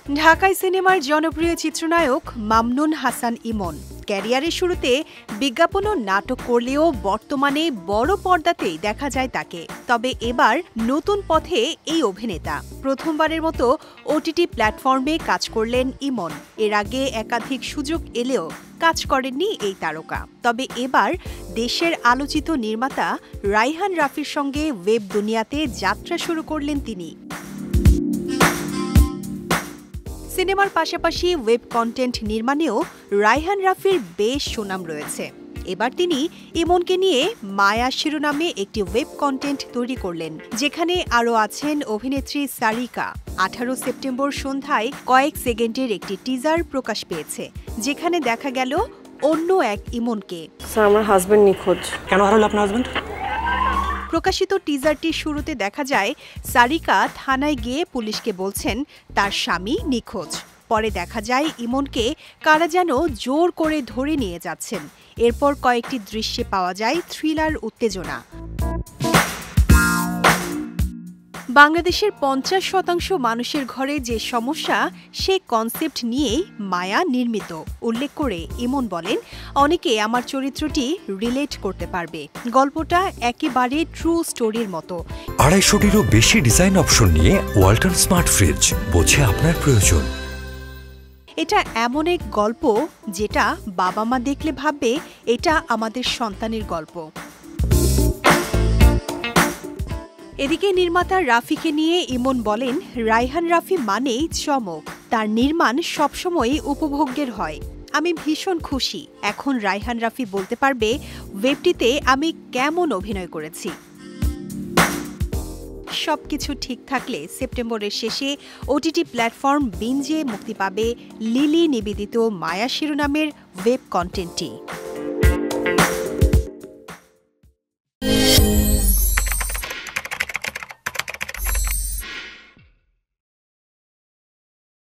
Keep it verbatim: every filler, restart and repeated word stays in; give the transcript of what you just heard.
ঢাকাই সিনেমার জনপ্রিয় চিত্রনায়ক মামুনুন হাসান ইমন ক্যারিয়ারের শুরুতে বিজ্ঞাপন ও নাটক করলেও বর্তমানে বড় পর্দাতেই দেখা যায় তাকে। তবে এবার নতুন পথে এই অভিনেতা প্রথমবারের মতো ওটিটি প্ল্যাটফর্মে কাজ করলেন ইমন। এর আগে একাধিক সুযোগ এলেও কাজ করেননি এই তারকা। তবে এবার দেশের আলোচিত নির্মাতা রায়হান রাফির সঙ্গে ওয়েব দুনিয়াতে যাত্রা শুরু করলেন তিনি। সিনেমার পাশাপাশি ওয়েব কন্টেন্ট নির্মাণেও রায়হান রাফির বেশ সুনাম রয়েছে। এবার তিনি ইমনকে নিয়ে মায়া শিরোনামে একটি ওয়েব কন্টেন্ট তৈরি করলেন, যেখানে আরও আছেন অভিনেত্রী সারিকা। আঠারো সেপ্টেম্বর সন্ধ্যায় কয়েক সেকেন্ডের একটি টিজার প্রকাশ পেয়েছে, যেখানে দেখা গেল অন্য এক ইমনকে। আমার হাজবেন্ড নিখোঁজ। কেন হারালো আপনার হাজবেন্ড? প্রকাশিত টিজারটির শুরুতে দেখা যায় সারিকা থানায় গিয়ে পুলিশকে বলছেন তার স্বামী নিখোঁজ। পরে দেখা যায় ইমনকে কারা যেন জোর করে ধরে নিয়ে যাচ্ছেন। এরপর কয়েকটি দৃশ্যে পাওয়া যায় থ্রিলার উত্তেজনা। বাংলাদেশের পঞ্চাশ শতাংশ মানুষের ঘরে যে সমস্যা, সে কনসেপ্ট নিয়েই মায়া নির্মিত উল্লেখ করে ইমন বলেন, অনেকে আমার চরিত্রটি রিলেট করতে পারবে। গল্পটা একেবারে ট্রু স্টোরির মতো। আড়াইশোটিরও বেশি ডিজাইন অপশন নিয়ে ওয়ালটন স্মার্ট ফ্রিজ, বোঝে আপনার প্রয়োজন। এটা এমন এক গল্প যেটা বাবা মা দেখলে ভাববে এটা আমাদের সন্তানের গল্প। এদিকে নির্মাতা রাফিকে নিয়ে ইমন বলেন, রায়হান রাফি মানেই চমক। তার নির্মাণ সবসময়ই উপভোগ্যের হয়। আমি ভীষণ খুশি। এখন রায়হান রাফি বলতে পারবে ওয়েবটিতে আমি কেমন অভিনয় করেছি। সবকিছু ঠিক থাকলে সেপ্টেম্বরের শেষে ওটিটি প্ল্যাটফর্ম বিঞ্জে মুক্তি পাবে লিলি নিবেদিত মায়া শিরোনামের ওয়েব কন্টেন্টটি।